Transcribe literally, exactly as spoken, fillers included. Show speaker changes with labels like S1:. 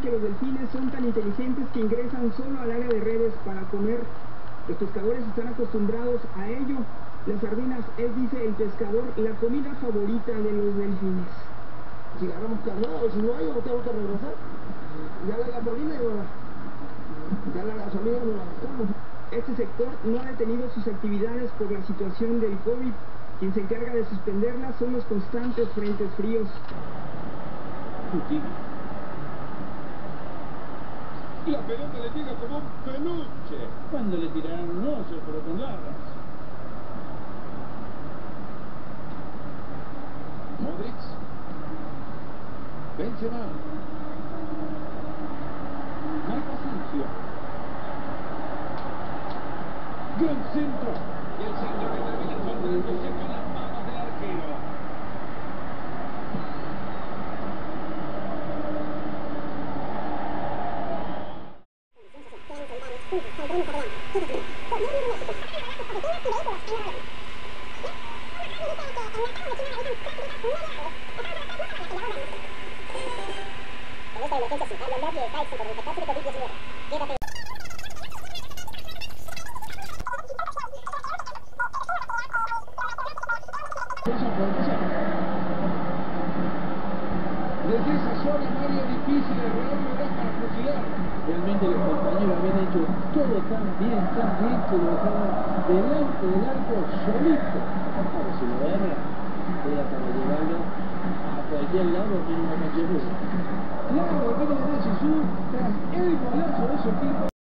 S1: que los delfines son tan inteligentes que ingresan solo al área de redes para comer. Los pescadores están acostumbrados a ello. Las sardinas es, dice el pescador, la comida favorita de los delfines.
S2: Si agarramos carnada o si no hay, o tengo que regresar. Ya la gasolina no la, ya la gasolina no la gastamos.
S1: Este sector no ha detenido sus actividades por la situación del COVID. Quien se encarga de suspenderlas son los constantes frentes fríos.
S3: La pelota le llega como un peluche.
S4: Cuando le tiraron un oso, pero con largas.
S3: Modric. Benzema. Marco Asensio. Gran centro. Y el centro que termina soltándose con las manos del arquero. Desde esa zona no había difíciles reunidas para fusilar.
S4: Realmente los compañeros habían hecho todo tan bien, tan bien que lo dejaban delante del arco solito. Ahora si lo agarra, era para llevarlo a cualquier lado menos una cancha de fútbol. Claro, viene de Jesús tras el golazo de su equipo.